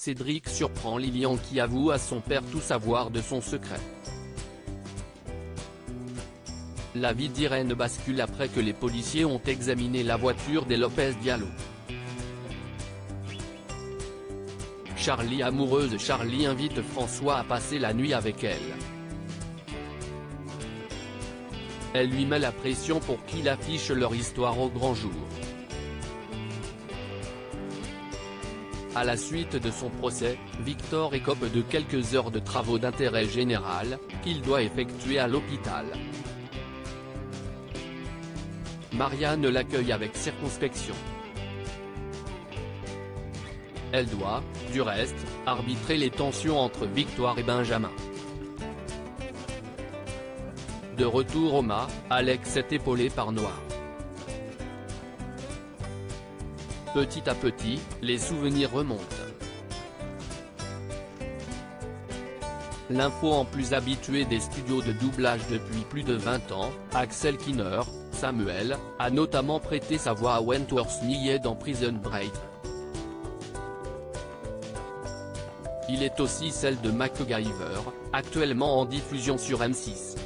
Cédric surprend Lilian qui avoue à son père tout savoir de son secret. La vie d'Irène bascule après que les policiers ont examiné la voiture des Lopez Diallo. Charlie amoureuse. Charlie invite François à passer la nuit avec elle. Elle lui met la pression pour qu'il affiche leur histoire au grand jour. À la suite de son procès, Victor écope de quelques heures de travaux d'intérêt général, qu'il doit effectuer à l'hôpital. Marianne l'accueille avec circonspection. Elle doit, du reste, arbitrer les tensions entre Victoire et Benjamin. De retour au mât, Alex est épaulé par Noah. Petit à petit, les souvenirs remontent. L'info en plus habitué des studios de doublage depuis plus de 20 ans, Axel Kinner, Samuel, a notamment prêté sa voix à Wentworth Miller dans Prison Break. Il est aussi celle de MacGyver, actuellement en diffusion sur M6.